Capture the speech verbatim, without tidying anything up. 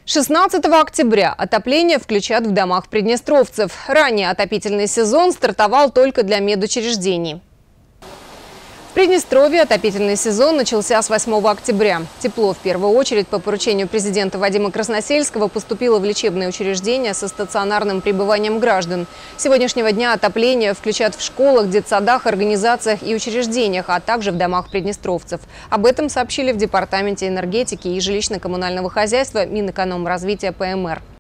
шестнадцатого октября отопление включат в домах приднестровцев. Ранее отопительный сезон стартовал только для медучреждений. В Приднестровье отопительный сезон начался с восьмого октября. Тепло в первую очередь по поручению президента Вадима Красносельского поступило в лечебные учреждения со стационарным пребыванием граждан. С сегодняшнего дня отопление включат в школах, детсадах, организациях и учреждениях, а также в домах приднестровцев. Об этом сообщили в Департаменте энергетики и жилищно-коммунального хозяйства Минэкономразвития ПМР.